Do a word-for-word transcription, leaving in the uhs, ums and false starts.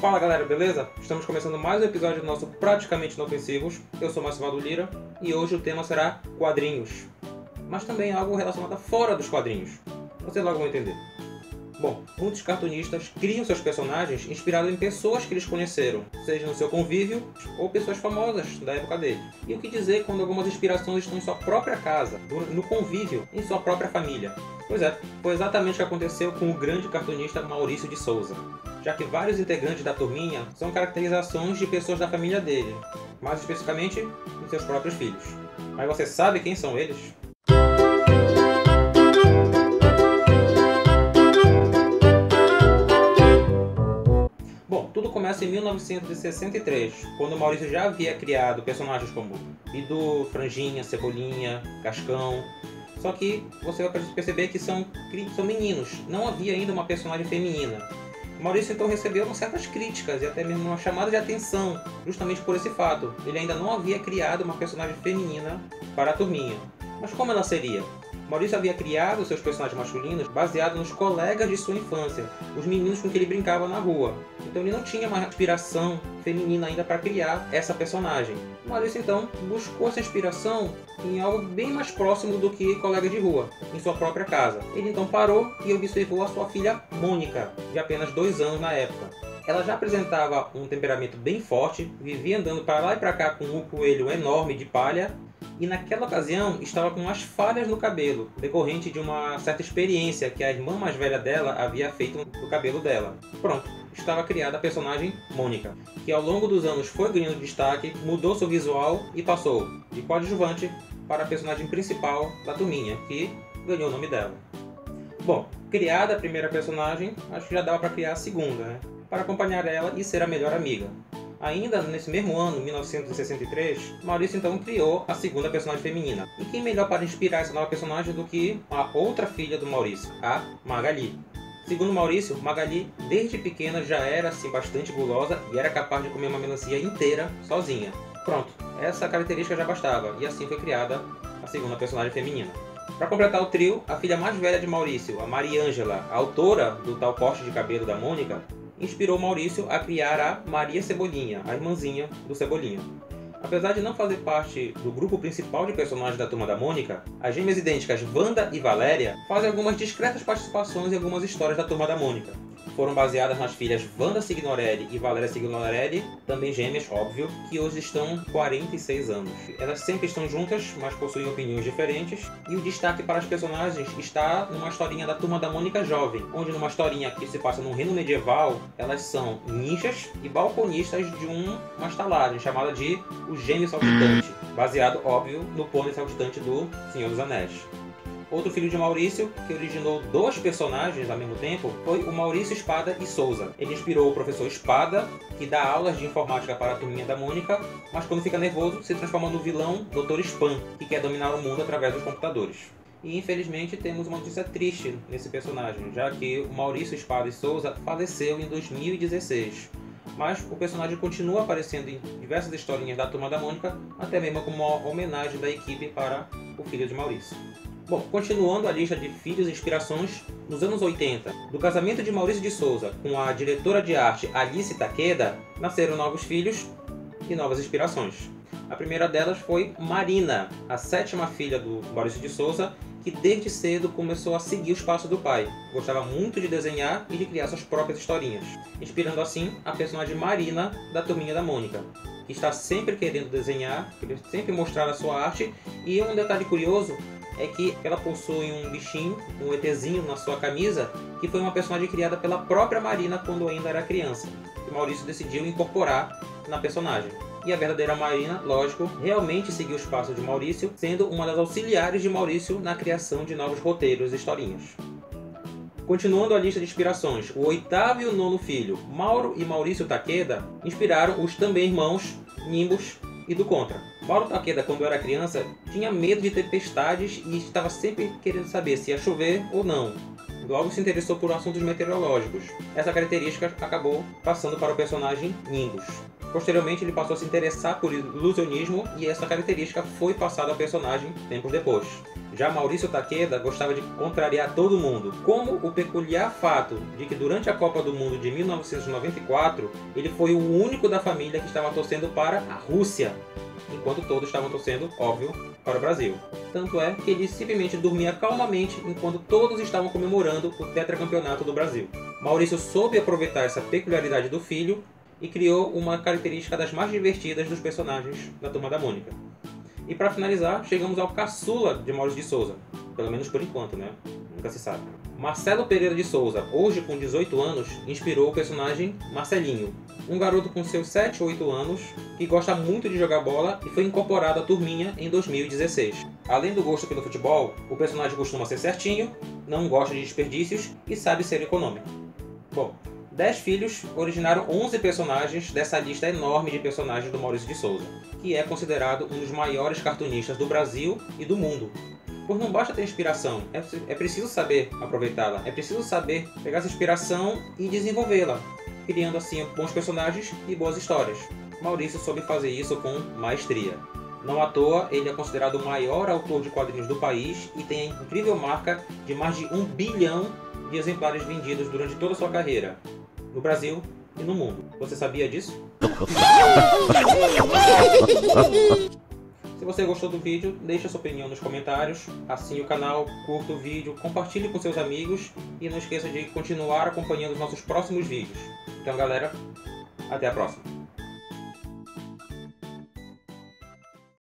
Fala galera, beleza? Estamos começando mais um episódio do nosso Praticamente Inofensivos. Eu sou Marcelo Lira e hoje o tema será quadrinhos. Mas também algo relacionado a fora dos quadrinhos. Vocês logo vão entender. Bom, muitos cartunistas criam seus personagens inspirados em pessoas que eles conheceram, seja no seu convívio ou pessoas famosas da época dele. E o que dizer quando algumas inspirações estão em sua própria casa, no convívio, em sua própria família? Pois é, foi exatamente o que aconteceu com o grande cartunista Maurício de Souza, já que vários integrantes da turminha são caracterizações de pessoas da família dele, mais especificamente em seus próprios filhos. Mas você sabe quem são eles? Bom, tudo começa em mil novecentos e sessenta e três, quando Maurício já havia criado personagens como Bidu, Franjinha, Cebolinha, Cascão. Só que você vai perceber que são, são meninos, não havia ainda uma personagem feminina. Maurício então recebeu certas críticas e até mesmo uma chamada de atenção, justamente por esse fato. Ele ainda não havia criado uma personagem feminina para a turminha. Mas como ela seria? Maurício havia criado seus personagens masculinos baseados nos colegas de sua infância, os meninos com que ele brincava na rua. Então ele não tinha uma inspiração feminina ainda para criar essa personagem. Maurício então buscou essa inspiração em algo bem mais próximo do que colega de rua, em sua própria casa. Ele então parou e observou a sua filha Mônica, de apenas dois anos na época. Ela já apresentava um temperamento bem forte, vivia andando para lá e para cá com um coelho enorme de palha, e naquela ocasião estava com umas falhas no cabelo, decorrente de uma certa experiência que a irmã mais velha dela havia feito no cabelo dela. Pronto, estava criada a personagem Mônica, que ao longo dos anos foi ganhando destaque, mudou seu visual e passou de coadjuvante para a personagem principal da turminha, que ganhou o nome dela. Bom, criada a primeira personagem, acho que já dava para criar a segunda, né? Para acompanhar ela e ser a melhor amiga. Ainda nesse mesmo ano, mil novecentos e sessenta e três, Maurício então criou a segunda personagem feminina. E quem melhor para inspirar essa nova personagem do que a outra filha do Maurício, a Magali. Segundo Maurício, Magali desde pequena já era assim bastante gulosa e era capaz de comer uma melancia inteira sozinha. Pronto, essa característica já bastava e assim foi criada a segunda personagem feminina. Para completar o trio, a filha mais velha de Maurício, a Mariângela, autora do tal corte de cabelo da Mônica, inspirou Maurício a criar a Maria Cebolinha, a irmãzinha do Cebolinha. Apesar de não fazer parte do grupo principal de personagens da Turma da Mônica, as gêmeas idênticas Wanda e Valéria fazem algumas discretas participações em algumas histórias da Turma da Mônica. Foram baseadas nas filhas Wanda Signorelli e Valéria Signorelli, também gêmeas, óbvio, que hoje estão com quarenta e seis anos. Elas sempre estão juntas, mas possuem opiniões diferentes, e o destaque para as personagens está numa historinha da Turma da Mônica jovem, onde numa historinha que se passa num reino medieval, elas são ninjas e balconistas de um, uma estalagem chamada de O Gênio Saltitante, baseado, óbvio, no pônei saltitante do Senhor dos Anéis. Outro filho de Maurício, que originou dois personagens ao mesmo tempo, foi o Maurício Espada e Souza. Ele inspirou o professor Espada, que dá aulas de informática para a turminha da Mônica, mas quando fica nervoso se transforma no vilão doutor Spam, que quer dominar o mundo através dos computadores. E infelizmente temos uma notícia triste nesse personagem, já que o Maurício Espada e Souza faleceu em dois mil e dezesseis. Mas o personagem continua aparecendo em diversas historinhas da Turma da Mônica, até mesmo como uma homenagem da equipe para o filho de Maurício. Bom, continuando a lista de filhos e inspirações, nos anos oitenta, do casamento de Maurício de Souza com a diretora de arte Alice Takeda, nasceram novos filhos e novas inspirações. A primeira delas foi Marina, a sétima filha do Maurício de Souza, que desde cedo começou a seguir os passos do pai. Gostava muito de desenhar e de criar suas próprias historinhas, inspirando assim a personagem Marina da Turminha da Mônica, que está sempre querendo desenhar, sempre mostrar a sua arte, e um detalhe curioso é que ela possui um bichinho, um ETzinho na sua camisa, que foi uma personagem criada pela própria Marina quando ainda era criança, que Maurício decidiu incorporar na personagem. E a verdadeira Marina, lógico, realmente seguiu os passos de Maurício, sendo uma das auxiliares de Maurício na criação de novos roteiros e historinhas. Continuando a lista de inspirações, o oitavo e o nono filho, Mauro e Maurício Takeda, inspiraram os também irmãos Nimbus e do Contra. Mauro Takeda, quando era criança, tinha medo de tempestades e estava sempre querendo saber se ia chover ou não. Logo se interessou por assuntos meteorológicos. Essa característica acabou passando para o personagem Nimbus. Posteriormente, ele passou a se interessar por ilusionismo e essa característica foi passada ao personagem tempos depois. Já Maurício Takeda gostava de contrariar todo mundo, como o peculiar fato de que durante a Copa do Mundo de mil novecentos e noventa e quatro, ele foi o único da família que estava torcendo para a Rússia, enquanto todos estavam torcendo, óbvio, para o Brasil. Tanto é que ele simplesmente dormia calmamente enquanto todos estavam comemorando o tetracampeonato do Brasil. Maurício soube aproveitar essa peculiaridade do filho e criou uma característica das mais divertidas dos personagens da Turma da Mônica. E para finalizar, chegamos ao caçula de Maurício de Souza, pelo menos por enquanto, né? Nunca se sabe. Marcelo Pereira de Souza, hoje com dezoito anos, inspirou o personagem Marcelinho, um garoto com seus sete ou oito anos que gosta muito de jogar bola e foi incorporado à turminha em dois mil e dezesseis. Além do gosto pelo futebol, o personagem costuma ser certinho, não gosta de desperdícios e sabe ser econômico. Bom, dez filhos originaram onze personagens dessa lista enorme de personagens do Maurício de Souza, que é considerado um dos maiores cartunistas do Brasil e do mundo. Pois não basta ter inspiração, é, é preciso saber aproveitá-la, é preciso saber pegar essa inspiração e desenvolvê-la, criando assim bons personagens e boas histórias. Maurício soube fazer isso com maestria. Não à toa, ele é considerado o maior autor de quadrinhos do país e tem a incrível marca de mais de um bilhão de exemplares vendidos durante toda a sua carreira, no Brasil e no mundo. Você sabia disso? Se você gostou do vídeo, deixe a sua opinião nos comentários, assine o canal, curta o vídeo, compartilhe com seus amigos e não esqueça de continuar acompanhando os nossos próximos vídeos. Então galera, até a próxima!